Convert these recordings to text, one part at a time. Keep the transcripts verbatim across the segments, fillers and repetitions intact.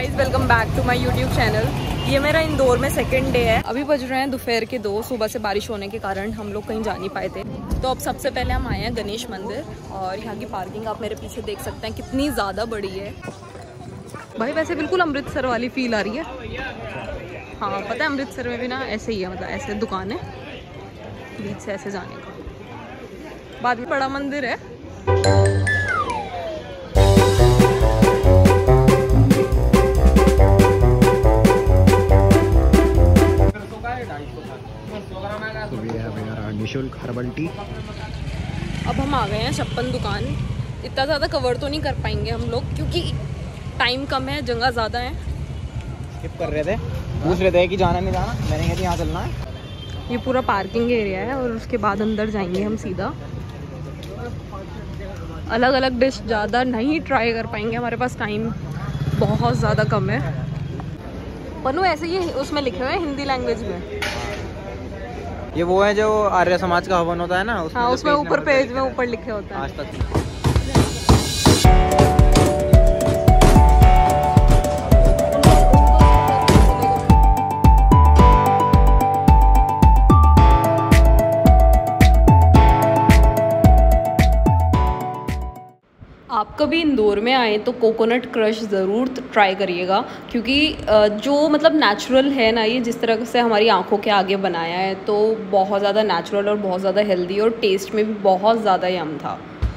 Guys, welcome back to my YouTube channel. ये मेरा इंदौर में सेकंड डे है। अभी बज रहे हैं दोपहर के दो। सुबह से बारिश होने के कारण हम लोग कहीं जा नहीं पाए थे। तो अब सबसे पहले हम आए हैं गणेश मंदिर और यहाँ की पार्किंग आप मेरे पीछे देख सकते हैं कितनी ज़्यादा बड़ी है। भाई वैसे बिल्कुल अमृतसर वाली फील आ रही है। हाँ पता है, अमृतसर में भी ना ऐसे ही है, मतलब ऐसे दुकान है बीच से ऐसे जाने का। बाद में बड़ा मंदिर है। निशुल्क हर्बल टी। अब हम आ गए हैं छप्पन दुकान। इतना ज़्यादा कवर तो नहीं कर पाएंगे हम लोग क्योंकि टाइम कम है, जगह ज़्यादा है। स्किप कर रहे थे, पूछ रहे थे कि जाना नहीं जाना, मैंने कहा यहाँ चलना है। ये पूरा पार्किंग एरिया है और उसके बाद अंदर जाएंगे हम सीधा। अलग अलग डिश ज़्यादा नहीं ट्राई कर पाएंगे, हमारे पास टाइम बहुत ज़्यादा कम है। पनु ऐसे ही उसमें लिखे हुए हैं हिंदी लैंग्वेज में। ये वो है जो आर्य समाज का हवन होता है ना, उसमें, हाँ, उसमें ऊपर पेज में ऊपर लिखे होता है आज तक। आप कभी इंदौर में आए तो कोकोनट क्रश ज़रूर ट्राई करिएगा क्योंकि जो मतलब नेचुरल है ना, ये जिस तरह से हमारी आंखों के आगे बनाया है तो बहुत ज़्यादा नेचुरल और बहुत ज़्यादा हेल्दी और टेस्ट में भी बहुत ज़्यादा यम था।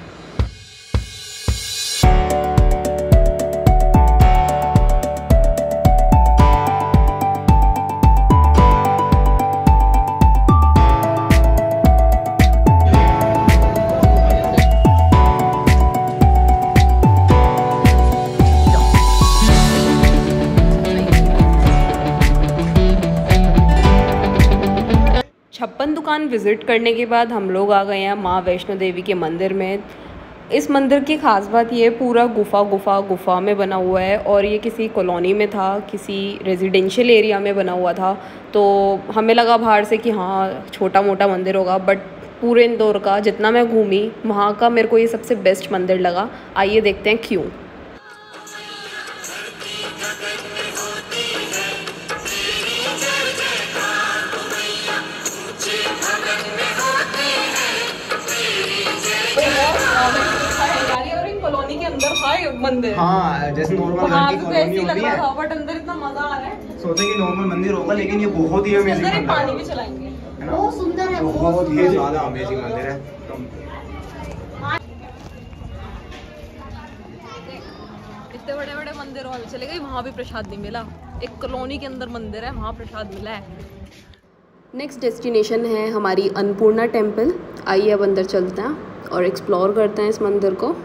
छप्पन दुकान विज़िट करने के बाद हम लोग आ गए हैं माँ वैष्णो देवी के मंदिर में। इस मंदिर की ख़ास बात ये पूरा गुफा गुफा गुफा में बना हुआ है और ये किसी कॉलोनी में था, किसी रेजिडेंशियल एरिया में बना हुआ था। तो हमें लगा बाहर से कि हाँ छोटा मोटा मंदिर होगा, बट पूरे इंदौर का जितना मैं घूमी वहाँ का मेरे को ये सबसे बेस्ट मंदिर लगा। आइए देखते हैं क्यों। कॉलोनी के अंदर था ये मंदिर। हाँ, जैसे नॉर्मल घर की कॉलोनी होती है, बट अंदर इतना मजा आ रहा है। सोचे कि नॉर्मल मंदिर होगा, लेकिन ये बहुत ही अमेजिंग मंदिर है। पानी भी चलाएंगे, बहुत सुंदर है, बहुत ही ज्यादा अमेजिंग मंदिर है। इतने बड़े बड़े मंदिरों में चले गए, वहाँ भी प्रसाद नहीं मिला। एक कॉलोनी के अंदर मंदिर है, वहाँ प्रसाद मिला है। नेक्स्ट डेस्टिनेशन है हमारी अन्नपूर्णा टेम्पल। आइए अब अंदर चलते हैं और एक्सप्लोर करते हैं इस मंदिर को।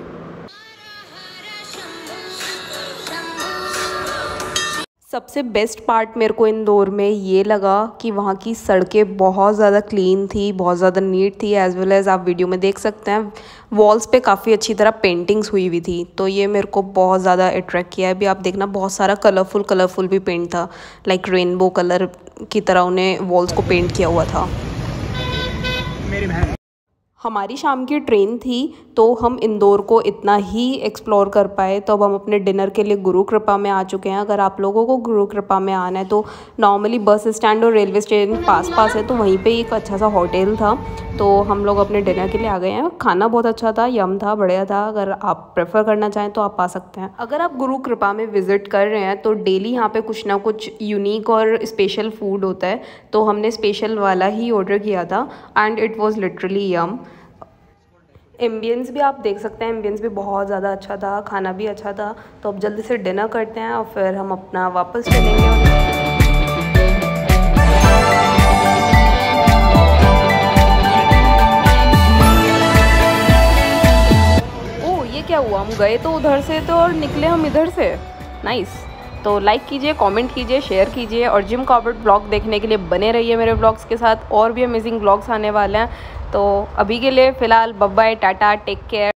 सबसे बेस्ट पार्ट मेरे को इंदौर में ये लगा कि वहाँ की सड़कें बहुत ज़्यादा क्लीन थी, बहुत ज़्यादा नीट थी। एज़ वेल एज़ आप वीडियो में देख सकते हैं वॉल्स पे काफ़ी अच्छी तरह पेंटिंग्स हुई हुई थी, तो ये मेरे को बहुत ज़्यादा अट्रैक्ट किया है। अभी आप देखना बहुत सारा कलरफुल कलरफुल भी पेंट था, लाइक रेनबो कलर की तरह उन्हें वॉल्स को पेंट किया हुआ था। मेरी बहन हमारी शाम की ट्रेन थी तो हम इंदौर को इतना ही एक्सप्लोर कर पाए। तो अब हम अपने डिनर के लिए गुरु कृपा में आ चुके हैं। अगर आप लोगों को गुरु कृपा में आना है तो नॉर्मली बस स्टैंड और रेलवे स्टेशन पास पास है, तो वहीं पे एक अच्छा सा होटल था, तो हम लोग अपने डिनर के लिए आ गए हैं। खाना बहुत अच्छा था, यम था, बढ़िया था। अगर आप प्रेफर करना चाहें तो आप आ सकते हैं। अगर आप गुरु कृपा में विज़िट कर रहे हैं तो डेली यहाँ पे कुछ ना कुछ यूनिक और स्पेशल फूड होता है, तो हमने स्पेशल वाला ही ऑर्डर किया था and it was literally yum. Ambience भी आप देख सकते हैं, एम्बियंस भी बहुत ज़्यादा अच्छा था, खाना भी अच्छा था। तो अब जल्दी से डिनर करते हैं और फिर हम अपना वापस चलेंगे। ओह ये क्या हुआ, हम गए तो उधर से तो और निकले हम इधर से। नाइस। तो लाइक कीजिए, कमेंट कीजिए, शेयर कीजिए और जिम कॉर्बेट ब्लॉग देखने के लिए बने रहिए मेरे ब्लॉग्स के साथ। और भी अमेजिंग ब्लॉग्स आने वाले हैं। तो अभी के लिए फ़िलहाल bye bye, tata, take care.